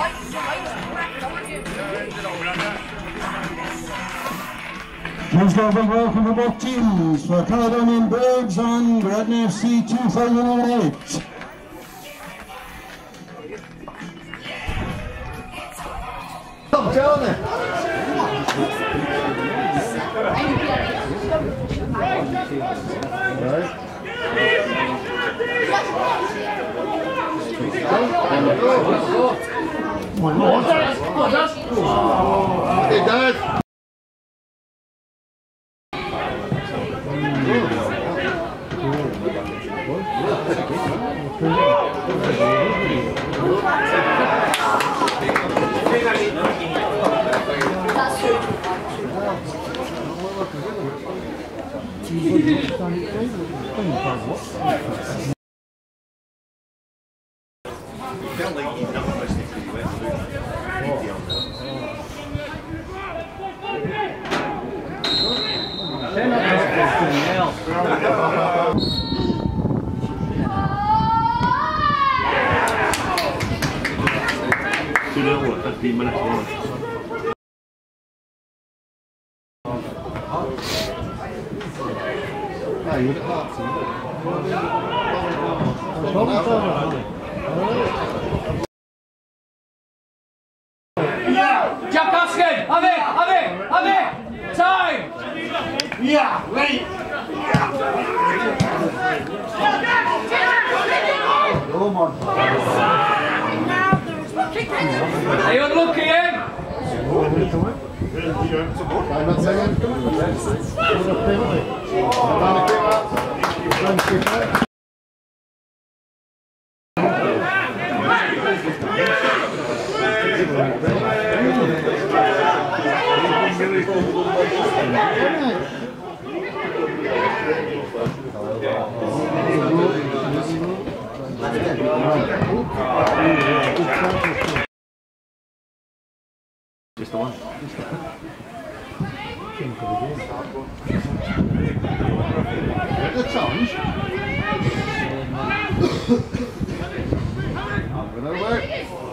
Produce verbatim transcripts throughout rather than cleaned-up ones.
Please go big welcome to both teams for Caledon and Birds on Gretna F C two thousand eight. I'm telling you. Right. Hey, Dad. two nil at fifteen minutes long. Jack Hoskin! Have it! Have it! Have it! Time! Yeah, right. Come on. Are you unlucky, eh? Just the one. The challenge. I'm gonna work.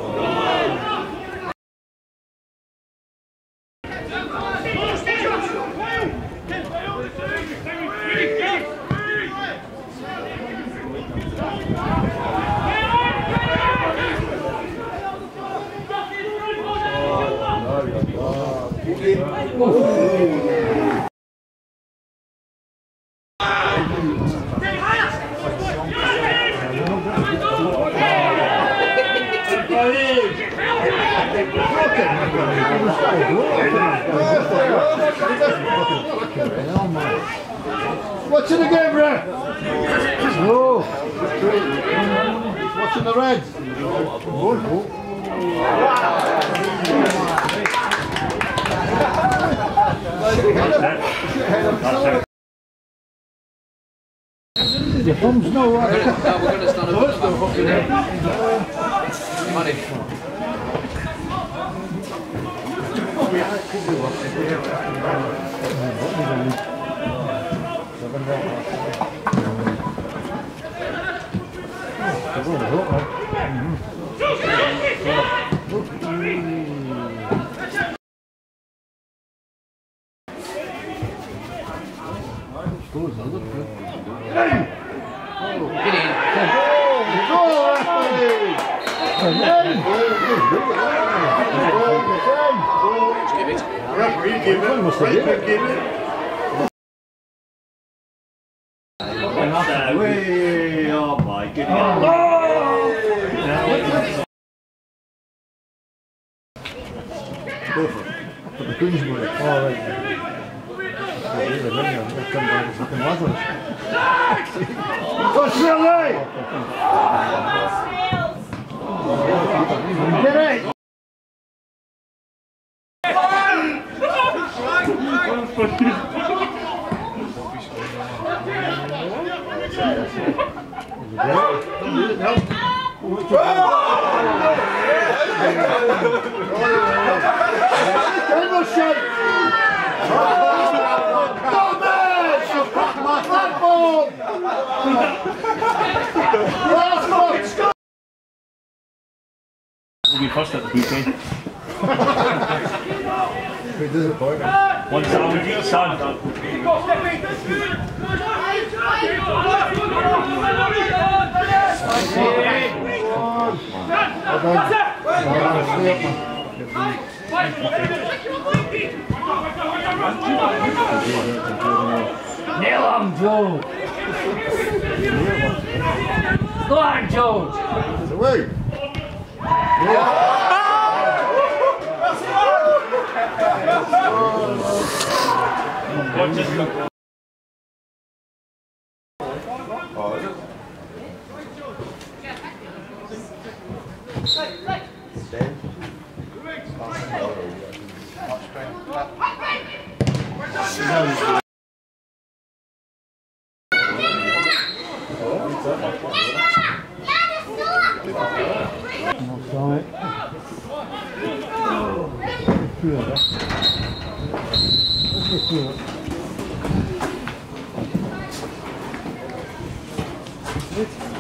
Watching the game, Brett. No. Watching the Reds. Your thumb's no right. We're going to stand up at the back. Money. Way, oh my goodness. The Queensbury. Oh, right. What's Silly? Get it! Last one! We'll be first at the bouquet. We're disappointed. One sandwich each, son. Nail him, Joe! Go on, Joe! It's away. It's